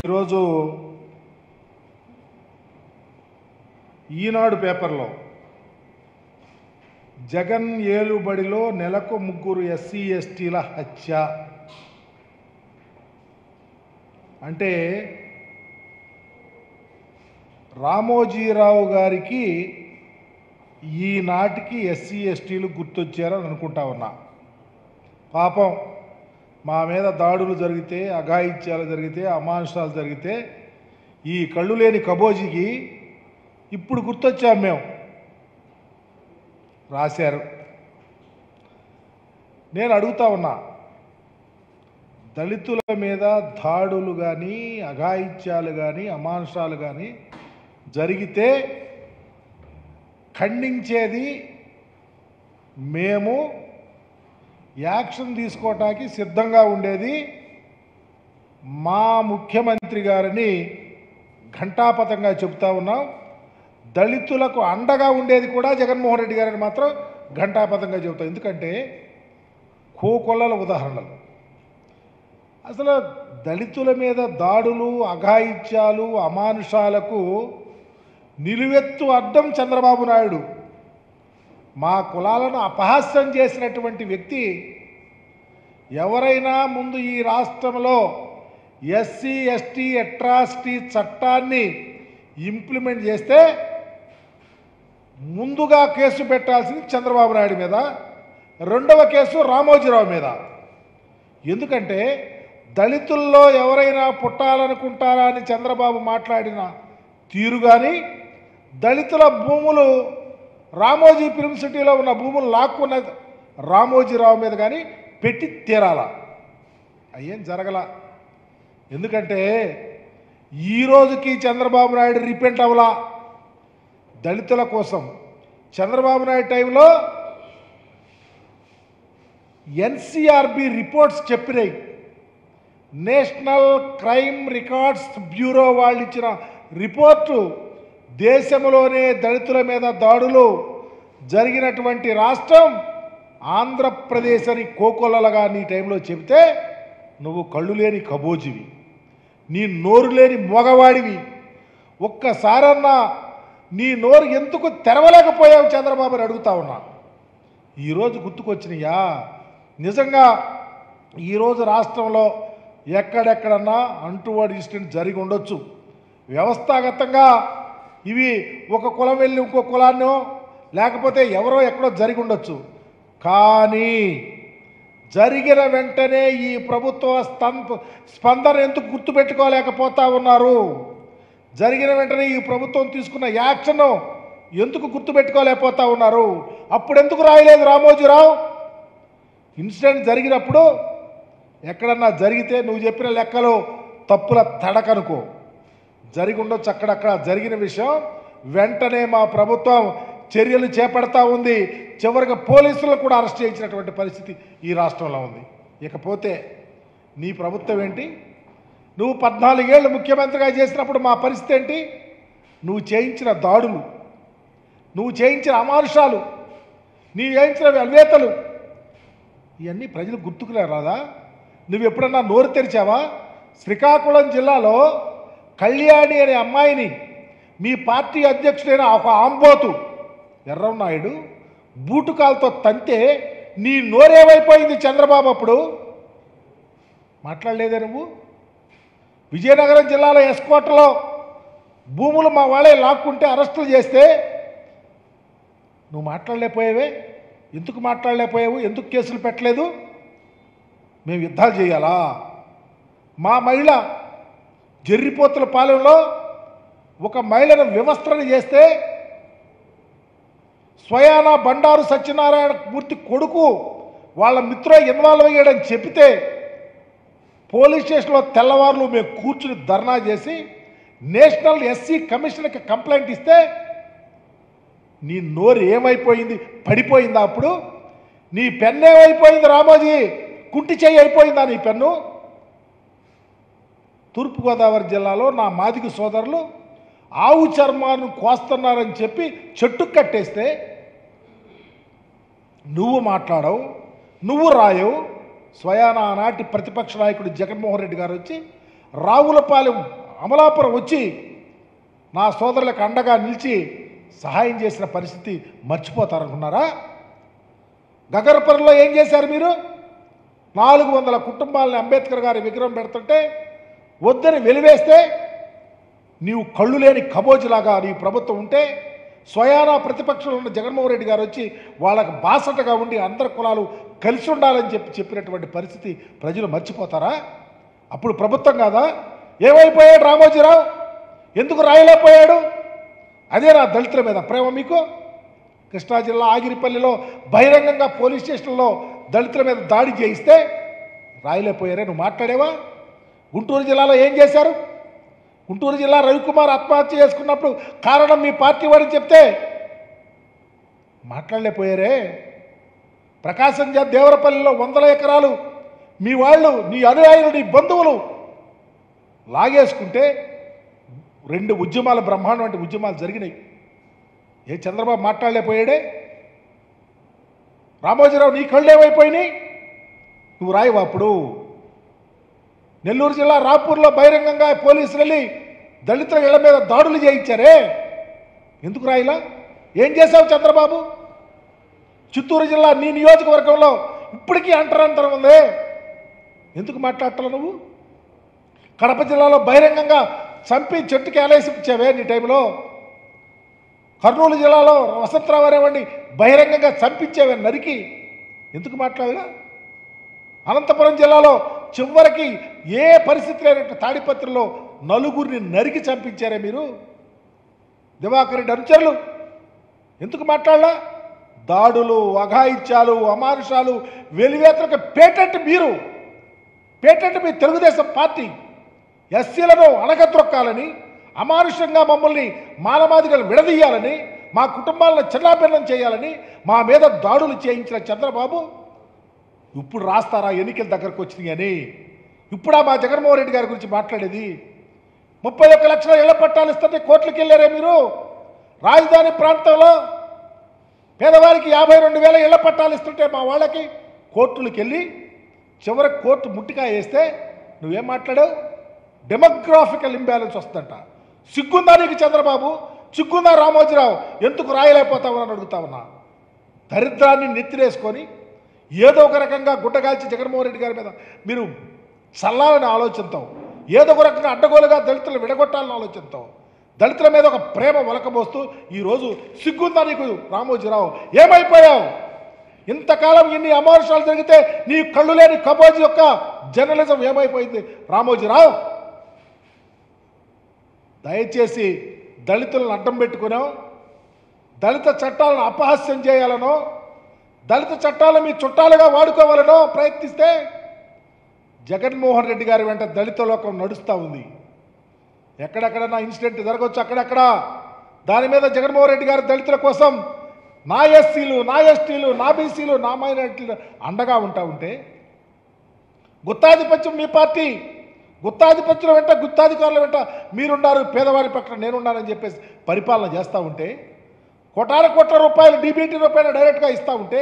ఈరోజు ఈనాడు పేపర్లో జగన్ ఏలుబడిలో నెలకు 3 ఎస్సీ ఎస్టీల హత్య అంటే రామోజీరావు గారికి ఈనాటికి ఎస్సీ ఎస్టీలు గుర్తొచ్చారని అనుకుంటా ఉన్నా. పాపం మా మీద దాడులు జరిగితే, అఘాయిత్యాలు జరిగితే, అమానుషాలు జరిగితే ఈ కళ్ళు లేని కబోజీకి ఇప్పుడు గుర్తొచ్చాం మేము రాశారు. నేను అడుగుతా ఉన్నా, దళితుల మీద దాడులు కానీ, అఘాయిత్యాలు కానీ, అమానుషాలు కానీ జరిగితే ఖండించేది మేము, యాక్షన్ తీసుకోవటానికి సిద్ధంగా ఉండేది మా ముఖ్యమంత్రి గారిని ఘంటాపథంగా చెబుతా ఉన్నాం. దళితులకు అండగా ఉండేది కూడా జగన్మోహన్ రెడ్డి గారిని మాత్రం ఘంటాపథంగా చెబుతాం. ఎందుకంటే కోకొల్లల ఉదాహరణలు. అసలు దళితుల మీద దాడులు, అఘాయిత్యాలు, అమానుషాలకు నిలువెత్తు అడ్డం చంద్రబాబు నాయుడు. మా కులాలను అపహాస్యం చేసినటువంటి వ్యక్తి. ఎవరైనా ముందు ఈ రాష్ట్రంలో ఎస్సీ ఎస్టీ అట్రాసిటీ చట్టాన్ని ఇంప్లిమెంట్ చేస్తే ముందుగా కేసు పెట్టాల్సింది చంద్రబాబు నాయుడు మీద, రెండవ కేసు రామోజీరావు మీద. ఎందుకంటే దళితుల్లో ఎవరైనా పుట్టాలనుకుంటారా అని చంద్రబాబు మాట్లాడిన తీరు కానీ, దళితుల భూములు రామోజీ ఫిల్మ్ సిటీలో ఉన్న భూములు లాక్కున్న రామోజీరావు మీద కానీ పెట్టి తీరాల. అయ్యేం జరగల. ఎందుకంటే ఈరోజుకి చంద్రబాబు నాయుడు రిపెంట్ అవ్వలా దళితుల కోసం. చంద్రబాబు నాయుడు టైంలో ఎన్సీఆర్బి రిపోర్ట్స్ చెప్పినాయి. నేషనల్ క్రైమ్ రికార్డ్స్ బ్యూరో వాళ్ళు ఇచ్చిన రిపోర్టు దేశంలోనే దళితుల మీద దాడులు జరిగినటువంటి రాష్ట్రం ఆంధ్రప్రదేశ్ అని కోకొల్లలుగా నీ టైంలో చెబితే నువ్వు కళ్ళు లేని కబోజివి, నీ నోరు లేని మగవాడివి. ఒక్కసారన్నా నీ నోరు ఎందుకు తెరవలేకపోయావు చంద్రబాబుని అడుగుతా ఉన్నా. ఈరోజు గుర్తుకొచ్చినాయా? నిజంగా ఈరోజు రాష్ట్రంలో ఎక్కడెక్కడన్నా అంటువాడి ఇన్సిడెంట్ జరిగి ఉండొచ్చు. వ్యవస్థాగతంగా ఇవి ఒక కులం వెళ్ళి ఇంకో కులాన్నో లేకపోతే ఎవరో ఎక్కడో జరిగి ఉండొచ్చు. కానీ జరిగిన వెంటనే ఈ ప్రభుత్వ స్పందన ఎందుకు గుర్తుపెట్టుకోలేకపోతా ఉన్నారు? జరిగిన వెంటనే ఈ ప్రభుత్వం తీసుకున్న యాక్షన్ ఎందుకు గుర్తుపెట్టుకోలేకపోతా ఉన్నారు? అప్పుడెందుకు రాయలేదు రామోజీరావు? ఇన్సిడెంట్ జరిగినప్పుడు ఎక్కడన్నా జరిగితే నువ్వు చెప్పిన లెక్కలు తప్పుల తడకనుకో, జరిగి ఉండొచ్చు. అక్కడక్కడ జరిగిన విషయం వెంటనే మా ప్రభుత్వం చర్యలు చేపడతా ఉంది. చివరిగా పోలీసులను కూడా అరెస్ట్ చేయించినటువంటి పరిస్థితి ఈ రాష్ట్రంలో ఉంది. ఇకపోతే నీ ప్రభుత్వం ఏంటి? నువ్వు 14 ఏళ్ళు ముఖ్యమంత్రిగా చేసినప్పుడు మా పరిస్థితి ఏంటి? నువ్వు చేయించిన దాడులు, నువ్వు చేయించిన అమానుషాలు, నీవు చేయించిన అల్వేతలు, ఇవన్నీ ప్రజలు గుర్తుకులే రాదా? నువ్వు ఎప్పుడన్నా నోరు తెరిచావా? శ్రీకాకుళం జిల్లాలో కళ్యాణి అనే అమ్మాయిని మీ పార్టీ అధ్యక్షుడైన ఒక ఆంబోతు ఎర్రన్నాయుడు బూటుకాలతో తంతే నీ నోరేమైపోయింది చంద్రబాబు? అప్పుడు మాట్లాడలేదే నువ్వు? విజయనగరం జిల్లాలో ఎస్కోటలో భూములు మా వాళ్ళే లాక్కుంటే అరెస్టులు చేస్తే నువ్వు మాట్లాడలేకపోయావే? ఎందుకు మాట్లాడలేకపోయావు? ఎందుకు కేసులు పెట్టలేదు? మేము యుద్ధాలు చేయాలా? మా మహిళ జర్రిపోతుల పాలెంలో ఒక మహిళను వివస్త్రణ చేస్తే స్వయానా బండారు సత్యనారాయణ మూర్తి కొడుకు వాళ్ళ మిత్రుడు ఇన్వాల్వ్ అయ్యాడని చెబితే పోలీస్ స్టేషన్లో తెల్లవారులు మేము కూర్చుని ధర్నా చేసి నేషనల్ ఎస్సీ కమిషన్కి కంప్లైంట్ ఇస్తే నీ నోరు ఏమైపోయింది? పడిపోయిందా? అప్పుడు నీ పెన్ను ఏమైపోయింది? రామోజీ కుంటి చేయి అయిపోయిందా నీ పెన్ను? తూర్పుగోదావరి జిల్లాలో నా మాదిగ సోదరులు ఆవు చర్మాన్ని కోస్తున్నారని చెప్పి చెట్టు కట్టేస్తే నువ్వు మాట్లాడవు, నువ్వు రాయవు. స్వయానా ఆనాటి ప్రతిపక్ష నాయకుడు జగన్మోహన్ రెడ్డి గారు వచ్చి రావులపాలెం అమలాపురం వచ్చి నా సోదరులకు అండగా నిలిచి సహాయం చేసిన పరిస్థితి మర్చిపోతారనుకున్నారా? గగరపురంలో ఏం చేశారు మీరు? 400 కుటుంబాలని అంబేద్కర్ గారి విగ్రహం పెడుతుంటే వద్దని వెలివేస్తే నీవు కళ్ళు లేని కబోజులాగా నీ ప్రభుత్వం ఉంటే స్వయానా ప్రతిపక్షంలో ఉన్న జగన్మోహన్ రెడ్డి గారు వచ్చి వాళ్ళకు బాసటగా ఉండి అందరి కులాలు కలిసి ఉండాలని చెప్పినటువంటి పరిస్థితి ప్రజలు మర్చిపోతారా? అప్పుడు ప్రభుత్వం కాదా? ఏమైపోయాడు రామోజీరావు? ఎందుకు రాయలేకపోయాడు? అదే నా దళితుల మీద ప్రేమ మీకు? కృష్ణా జిల్లా ఆగిరిపల్లిలో బహిరంగంగా పోలీస్ స్టేషన్లో దళితుల మీద దాడి చేయిస్తే రాయలేకపోయారే? నువ్వు మాట్లాడేవా? గుంటూరు జిల్లాలో ఏం చేశారు? గుంటూరు జిల్లా రవికుమార్ ఆత్మహత్య చేసుకున్నప్పుడు కారణం మీ పార్టీ వాడిని చెప్తే మాట్లాడలేకపోయారే? ప్రకాశం జిల్లా దేవరపల్లిలో 100 ఎకరాలు మీ వాళ్ళు, నీ అనుయాయులు, నీ బంధువులు లాగేసుకుంటే 2 ఉద్యమాలు, బ్రహ్మాండం ఉద్యమాలు జరిగినాయి. ఏ చంద్రబాబు మాట్లాడలేకపోయాడే? రామోజీరావు నీ కళ్ళు ఏమైపోయినాయి? నువ్వు రాయవా? అప్పుడు నెల్లూరు జిల్లా రాపూర్లో బహిరంగంగా పోలీసులు వెళ్ళి దళితుల ఇళ్ల మీద దాడులు చేయించారే, ఎందుకు రాయిలా? ఏం చేశావు చంద్రబాబు? చిత్తూరు జిల్లా నీ నియోజకవర్గంలో ఇప్పటికీ అంటరంతరం ఉంది, ఎందుకు మాట్లాడటం నువ్వు? కడప జిల్లాలో బహిరంగంగా చంపి చెట్టుకి ఏలేసి ఇచ్చావే నీ టైంలో. కర్నూలు జిల్లాలో వసంతరావు అనేవాడిని బహిరంగంగా చంపించేవే నరికి, ఎందుకు మాట్లాడలా? అనంతపురం జిల్లాలో చివరికి ఏ పరిస్థితి లేనట్టు తాడిపత్రిలో 4 నరికి చంపించారే మీరు. దివాకర్ రెడ్డి అనుచరులు, ఎందుకు మాట్లాడలా? దాడులు, అఘాయిత్యాలు, అమానుషాలు, వెలివేతలకు పేటెంట్ మీరు. పేటెంట్ మీ తెలుగుదేశం పార్టీ. ఎస్సీలను అణగద్రొక్కాలని, అమానుషంగా మమ్మల్ని మానవాదిగలు విడదీయాలని, మా కుటుంబాలను చిన్నాభిన్నం చేయాలని మా మీద దాడులు చేయించిన చంద్రబాబు ఇప్పుడు రాస్తారా ఎన్నికల దగ్గరకు వచ్చినాయి అని? ఇప్పుడా మా జగన్మోహన్ రెడ్డి గారి గురించి మాట్లాడేది? 31 లక్షల ఇళ్ల పట్టాలు ఇస్తుంటే కోర్టులకు వెళ్ళారే మీరు? రాజధాని ప్రాంతంలో పేదవారికి 52,000 ఇళ్ల పట్టాలు ఇస్తుంటే మా వాళ్ళకి కోర్టులకు వెళ్ళి చివరికి కోర్టు ముట్టికాయ వేస్తే నువ్వేం మాట్లాడావు? డెమోగ్రాఫికల్ ఇంబ్యాలెన్స్ వస్తుందంట. సిగ్గుందా నీకు చంద్రబాబు? సిగ్గుందా రామోజీరావు? ఎందుకు రాయలేకపోతావు అని అడుగుతా ఉన్నా. దరిద్రాన్ని నెత్తిరేసుకొని ఏదో ఒక రకంగా గుట్టగాల్చి జగన్మోహన్ రెడ్డి గారి మీద మీరు చల్లాలని ఆలోచనతో, ఏదో ఒక రకంగా అడ్డగోలుగా దళితులు విడగొట్టాలని ఆలోచనతో, దళితుల మీద ఒక ప్రేమ ఒలకబోస్తూ ఈరోజు సిగ్గుందా నీకు రామోజీరావు? ఏమైపోయావు? ఇంతకాలం ఇన్ని అమానుషాలు జరిగితే నీ కళ్ళు లేని కబోజీ యొక్క జర్నలిజం ఏమైపోయింది రామోజీరావు? దయచేసి దళితులను అడ్డం పెట్టుకునో, దళిత చట్టాలను అపహాస్యం చేయాలనో, దళిత చట్టాలను మీ చుట్టాలుగా వాడుకోవాలనో ప్రయత్నిస్తే జగన్మోహన్ రెడ్డి గారి వెంట దళిత లోకం నడుస్తూ ఉంది. ఎక్కడెక్కడన్నా ఇన్సిడెంట్ జరగవచ్చు, అక్కడక్కడ దాని మీద జగన్మోహన్ రెడ్డి గారి దళితుల కోసం నా ఎస్సీలు, నా ఎస్టీలు, నా బీసీలు, నా మైనారిటీలు అండగా ఉంటా ఉంటే, గుత్తాధిపత్యం మీ పార్టీ, గుత్తాధిపత్యుల వెంట, గుత్తాధికారుల వెంట మీరున్నారు, పేదవారి పక్కన నేనున్నానని చెప్పేసి పరిపాలన చేస్తూ ఉంటే, కోట్ల రూపాయలు డీబీటీ రూపాయలు డైరెక్ట్గా ఇస్తూ ఉంటే,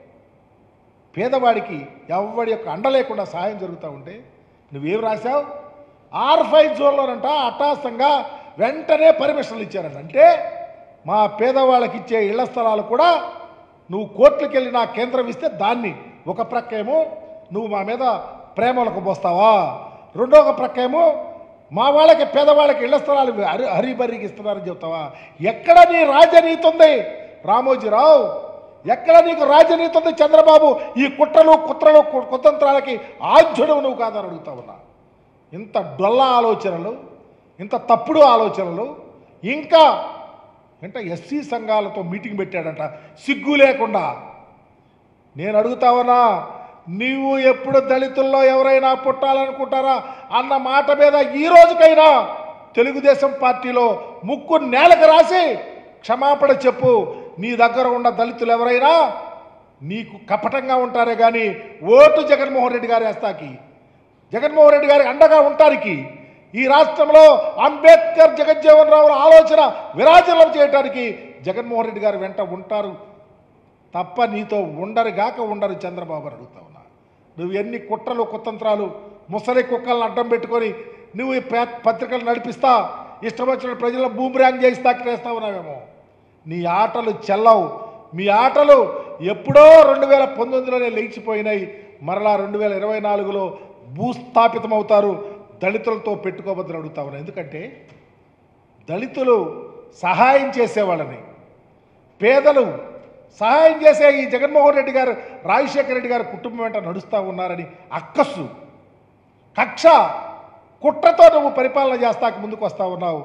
పేదవాడికి ఎవరి యొక్క అండ లేకుండా సహాయం జరుగుతూ ఉంటే నువ్వేం రాశావు? R5 జోన్లోనంట అట్టాసంగా వెంటనే పర్మిషన్లు ఇచ్చారంట. అంటే మా పేదవాళ్ళకి ఇచ్చే ఇళ్ల స్థలాలు కూడా నువ్వు కోర్టులకు వెళ్ళి నా కేంద్రం ఇస్తే దాన్ని ఒక ప్రక్క ఏమో నువ్వు మా మీద ప్రేమలకు పోస్తావా, రెండో ఒక ప్రక్క ఏమో మా వాళ్ళకి పేదవాళ్ళకి ఇళ్ల స్థలాలు హరిబరికి ఇస్తున్నారని చెప్తావా? ఎక్కడ నీ రాజనీతి ఉంది రామోజీరావు? ఎక్కడ నీకు రాజనీతి ఉంది చంద్రబాబు? ఈ కుట్రలు కుతంత్రాలకి ఆద్యుడు నువ్వు కాదని అడుగుతా ఉన్నా. ఇంత డొల్ల ఆలోచనలు, ఇంత తప్పుడు ఆలోచనలు, ఇంకా ఎస్సీ సంఘాలతో మీటింగ్ పెట్టాడంట సిగ్గు లేకుండా. నేను అడుగుతా ఉన్నా, నీవు ఎప్పుడు దళితుల్లో ఎవరైనా పుట్టాలనుకుంటారా అన్న మాట మీద ఈ రోజుకైనా తెలుగుదేశం పార్టీలో ముక్కు నేలకు రాసి క్షమాపణ చెప్పు. నీ దగ్గర ఉన్న దళితులు ఎవరైనా నీకు కపటంగా ఉంటారే కానీ ఓటు జగన్మోహన్ రెడ్డి గారి వేస్తాకి, జగన్మోహన్ రెడ్డి గారి అండగా ఉంటానికి, ఈ రాష్ట్రంలో అంబేద్కర్ జగజ్జీవన్ రావు ఆలోచన విరాజనం చేయడానికి జగన్మోహన్ రెడ్డి గారు వెంట ఉంటారు తప్ప నీతో ఉండరు చంద్రబాబు అని అడుగుతా ఉన్నా. నువ్వు ఎన్ని కుట్రలు కుతంత్రాలు ముసలి కుక్కలను అడ్డం పెట్టుకొని నువ్వు ఈ పత్రికలు నడిపిస్తా ఇష్టం వచ్చిన ప్రజల బూమ్రాంగ్ చేసి తక్కిరేస్తా ఉన్నావేమో. నీ ఆటలు చెల్లవు. మీ ఆటలు ఎప్పుడో 2019లోనే లేచిపోయినాయి. మరలా 2024లో భూస్థాపితమవుతారు. దళితులతో పెట్టుకోవద్దని అడుగుతా ఉన్నా. ఎందుకంటే దళితులు సహాయం చేసేవాళ్ళని, పేదలు సహాయం చేసే ఈ జగన్మోహన్ రెడ్డి గారు, రాజశేఖర రెడ్డి గారు కుటుంబం వెంట నడుస్తూ ఉన్నారని అక్కస్సు, కక్ష, కుట్రతో నువ్వు పరిపాలన చేస్తాక ముందుకు వస్తూ ఉన్నావు.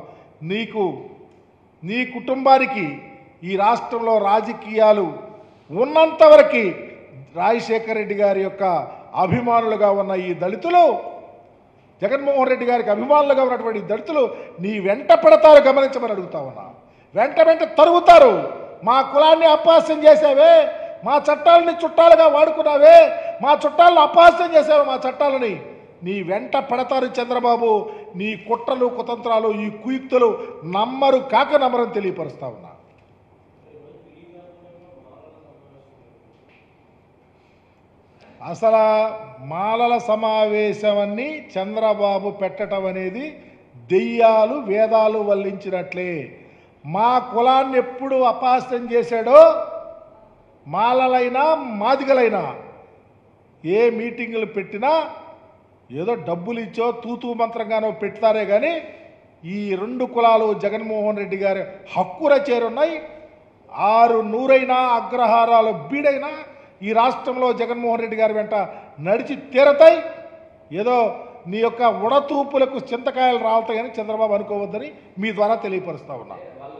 నీ కుటుంబానికి ఈ రాష్ట్రంలో రాజకీయాలు ఉన్నంతవరకు రాజశేఖర రెడ్డి గారి యొక్క అభిమానులుగా ఉన్న ఈ దళితులు, జగన్మోహన్ రెడ్డి గారికి అభిమానులుగా ఉన్నటువంటి దళితులు నీ వెంట పడతారు. గమనించమని అడుగుతా ఉన్నా. వెంట తరుగుతారు. మా కులాన్ని అపహాస్యం చేసావే, మా చట్టాలని చుట్టాలుగా వాడుకున్నావే, మా చుట్టాలను అపహాస్యం చేసావే, మా చట్టాలని నీ వెంట పడతారు చంద్రబాబు. నీ కుట్రలు, కుతంత్రాలు, ఈ కుయుక్తులు నమ్మరు కాక నమ్మరని తెలియపరుస్తా ఉన్నా. అసలు మాలల సమావేశమని చంద్రబాబు పెట్టడం అనేది దెయ్యాలు వేదాలు వల్లించినట్లే. మా కులాన్ని ఎప్పుడు అపహాస్యం చేశాడో మాలలైనా మాదిగలైనా ఏ మీటింగులు పెట్టినా ఏదో డబ్బులు ఇచ్చో తూతూ మంత్రంగానో పెడతారే కానీ ఈ రెండు కులాలు జగన్మోహన్ రెడ్డి గారి హక్కుర చేరున్నాయి. 600 అగ్రహారాలు బీడైనా ఈ రాష్ట్రంలో జగన్మోహన్ రెడ్డి గారి వెంట నడిచి తీరతాయి. ఏదో నీ యొక్క ఉడతూపులకు చింతకాయలు రాలుతాయని చంద్రబాబు అనుకోవద్దని మీ ద్వారా తెలియపరుస్తా ఉన్నా.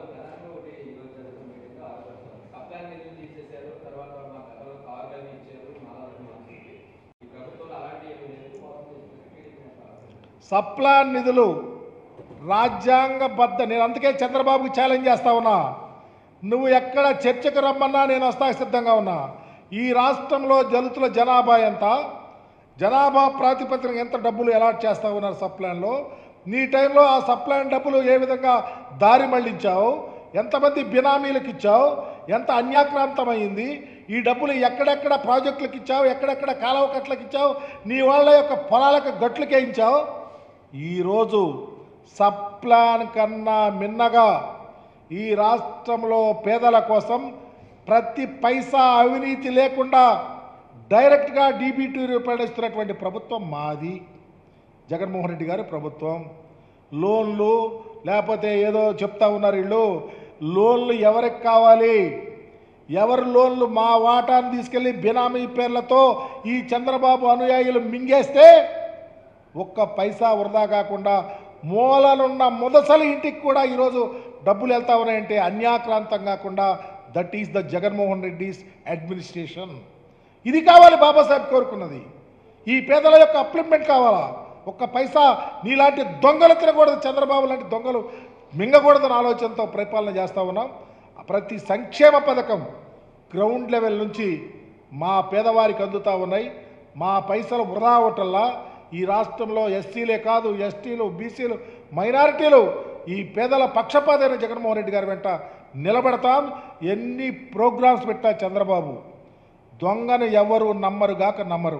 సప్లాన్ నిధులు రాజ్యాంగబద్ధ. నేను అందుకే చంద్రబాబుకి ఛాలెంజ్ చేస్తా ఉన్నా. నువ్వు ఎక్కడ చర్చకు రమ్మన్నా నేను వస్తా సిద్ధంగా ఉన్నా. ఈ రాష్ట్రంలో దళితుల జనాభా ఎంత, జనాభా ప్రాతిపదికన ఎంత డబ్బులు అలాట్ చేస్తా ఉన్నారు సప్లాన్లో, నీ టైంలో ఆ సప్లాన్ డబ్బులు ఏ విధంగా దారి మళ్లించావు, ఎంతమంది బినామీలకు ఇచ్చావు, ఎంత అన్యాక్రాంతమైంది, ఈ డబ్బులు ఎక్కడెక్కడ ప్రాజెక్టులకు ఇచ్చావు, ఎక్కడెక్కడ కాలువ కట్లకు ఇచ్చావు, నీ వాళ్ళ యొక్క పొలాలకు గట్లకే ఇచ్చావు. ఈరోజు సప్లాన్ కన్నా మిన్నగా ఈ రాష్ట్రంలో పేదల కోసం ప్రతి పైసా అవినీతి లేకుండా డైరెక్ట్గా డీబీటీ రూపాయలు ఇస్తున్నటువంటి ప్రభుత్వం మాది, జగన్మోహన్ రెడ్డి గారి ప్రభుత్వం. లోన్లు లేకపోతే ఏదో చెప్తా ఉన్నారు వీళ్ళు, లోన్లు ఎవరికి కావాలి, ఎవరి లోన్లు మా వాటాను తీసుకెళ్ళి బినామీ పేర్లతో ఈ చంద్రబాబు అనుయాయులు మింగేస్తే ఒక్క పైసా వృధా కాకుండా మూలనున్న ముదసలి ఇంటికి కూడా ఈరోజు డబ్బులు వెళ్తా ఉన్నాయంటే అన్యాక్రాంతం కాకుండా that is the Jaganmohan Reddy's administration. ఇది కావాలి బాబాసాహెబ్ కోరుకున్నది. ఈ పేదల యొక్క అప్లిమెంట్ కావాలా. ఒక్క పైసా నీలాంటి దొంగలు తినకూడదు, చంద్రబాబు లాంటి దొంగలు మింగకూడదని ఆలోచనతో పరిపాలన చేస్తూ ఉన్నాం. ప్రతి సంక్షేమ పథకం గ్రౌండ్ లెవెల్ నుంచి మా పేదవారికి అందుతూ ఉన్నాయి. మా పైసలు వృధా అవటల్లా ఈ రాష్ట్రంలో ఎస్సీలే కాదు, ఎస్టీలు, బీసీలు, మైనారిటీలు ఈ పేదల పక్షపాతైన జగన్మోహన్ రెడ్డి గారి వెంట నిలబడతాం. ఎన్ని ప్రోగ్రామ్స్ పెట్టా చంద్రబాబు, దొంగను ఎవరు నమ్మరుగాక నమ్మరు.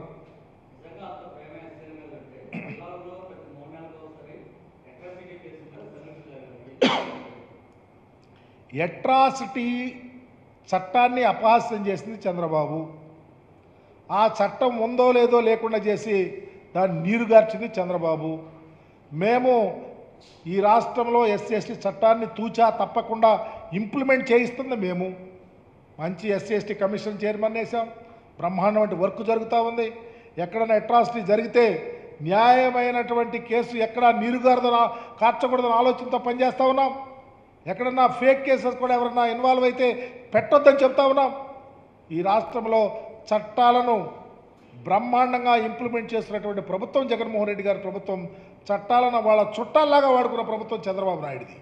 అట్రాసిటీ చట్టాన్ని అపహాస్యం చేసింది చంద్రబాబు. ఆ చట్టం ఉందో లేదో లేకుండా చేసి దాన్ని నీరుగార్చింది చంద్రబాబు. మేము ఈ రాష్ట్రంలో ఎస్సీ ఎస్టీ చట్టాన్ని తూచా తప్పకుండా ఇంప్లిమెంట్ చేయిస్తుంది మేము. మంచి ఎస్సీ ఎస్టీ కమిషన్ చైర్మన్ వేసాం. బ్రహ్మాండమైన వర్క్ జరుగుతూ ఉంది. ఎక్కడైనా అట్రాసిటీ జరిగితే న్యాయమైనటువంటి కేసు ఎక్కడా నీరుగారదని కార్చకూడదని ఆలోచనతో పనిచేస్తూ ఉన్నాం. ఎక్కడన్నా ఫేక్ కేసెస్ కూడా ఎవరన్నా ఇన్వాల్వ్ అయితే పెట్టొద్దని చెప్తా ఉన్నాం. ఈ రాష్ట్రంలో చట్టాలను బ్రహ్మాండంగా ఇంప్లిమెంట్ చేస్తున్నటువంటి ప్రభుత్వం జగన్మోహన్ రెడ్డి గారి ప్రభుత్వం. చట్టాలను వాళ్ళ చుట్టాల్లాగా వాడుకున్న ప్రభుత్వం చంద్రబాబు నాయుడుది.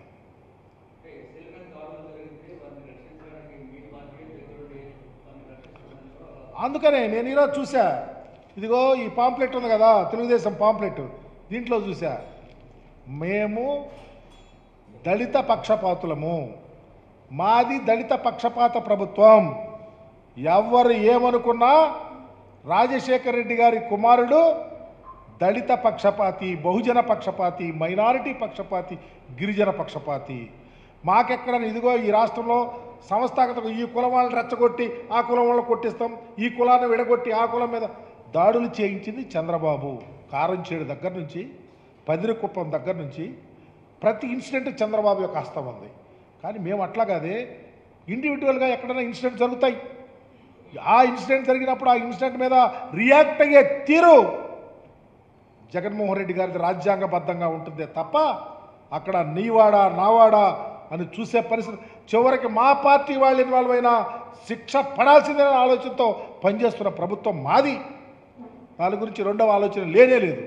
అందుకనే నేను ఈరోజు చూసా, ఇదిగో ఈ పాంప్లెట్ ఉంది కదా, తెలుగుదేశం పాంప్లెట్, దీంట్లో చూసా మేము దళిత పక్షపాతులము, మాది దళిత పక్షపాత ప్రభుత్వం. ఎవరు ఏమనుకున్నా రాజశేఖర రెడ్డి గారి కుమారుడు దళిత పక్షపాతి, బహుజన పక్షపాతి, మైనారిటీ పక్షపాతి, గిరిజన పక్షపాతి. మాకెక్కడ ఇదిగో ఈ రాష్ట్రంలో సంస్థాగతకు ఈ కులం వాళ్ళని రెచ్చగొట్టి ఆ కులం వాళ్ళని కొట్టిస్తాం, ఈ కులాన్ని విడగొట్టి ఆ కులం మీద దాడులు చేయించింది చంద్రబాబు. కారంచేడు దగ్గర నుంచి పదిరికుప్పం దగ్గర నుంచి ప్రతి ఇన్సిడెంట్ చంద్రబాబు యొక్క హస్తం ఉంది. కానీ మేము అట్లా కాదే, ఇండివిజువల్గా ఎక్కడైనా ఇన్సిడెంట్ జరుగుతాయి, ఆ ఇన్సిడెంట్ జరిగినప్పుడు ఆ ఇన్సిడెంట్ మీద రియాక్ట్ అయ్యే తీరు జగన్మోహన్ రెడ్డి గారిది రాజ్యాంగబద్ధంగా ఉంటుందే తప్ప అక్కడ నీవాడా నావాడా అని చూసే పరిస్థితి. చివరికి మా పార్టీ వాళ్ళు ఇన్వాల్వ్ అయినా శిక్ష పడాల్సిందనే ఆలోచనతో పనిచేస్తున్న ప్రభుత్వం మాది. దాని గురించి రెండవ ఆలోచన లేనే లేదు.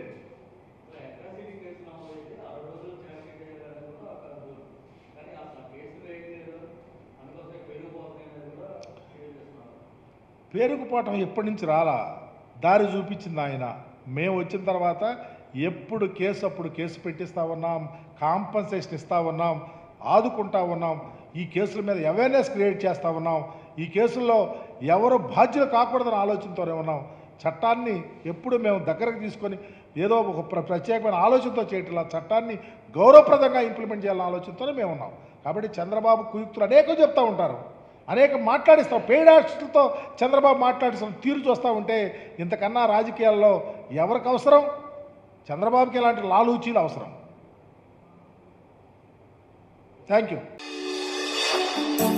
పేరుకుపోవటం ఎప్పటి నుంచి రాలా, దారి చూపించింది ఆయన. మేము వచ్చిన తర్వాత ఎప్పుడు కేసు అప్పుడు కేసు పెట్టిస్తూ ఉన్నాం, కాంపన్సేషన్ ఇస్తూ ఉన్నాం, ఆదుకుంటా ఉన్నాం. ఈ కేసుల మీద అవేర్నెస్ క్రియేట్ చేస్తూ ఉన్నాం. ఈ కేసుల్లో ఎవరు బాధ్యులు కాకూడదని ఆలోచనతోనే ఉన్నాం. చట్టాన్ని ఎప్పుడు మేము దగ్గరకు తీసుకొని ఏదో ఒక ప్రత్యేకమైన ఆలోచనతో చేయట్లా, చట్టాన్ని గౌరవప్రదంగా ఇంప్లిమెంట్ చేయాలన్న ఆలోచనతోనే మేము ఉన్నాం. కాబట్టి చంద్రబాబు కుయుక్తులు అనేకం చెప్తూ ఉంటారు, అనేక మాట్లాడిస్తాం. పెయిడ్ ఆర్టిస్టులతో చంద్రబాబు మాట్లాడిస్తాం. తీరు చూస్తూ ఉంటే ఇంతకన్నా రాజకీయాల్లో ఎవరికి అవసరం? చంద్రబాబుకి ఇలాంటి లాలూచీలు అవసరం. Thank you.